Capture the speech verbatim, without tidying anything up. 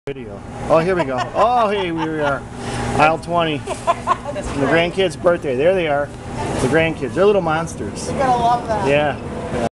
Video. Oh, here we go. Oh, hey, we are. Aisle twenty. The grandkids' birthday. There they are. The grandkids. They're little monsters. You're gonna love that. Yeah.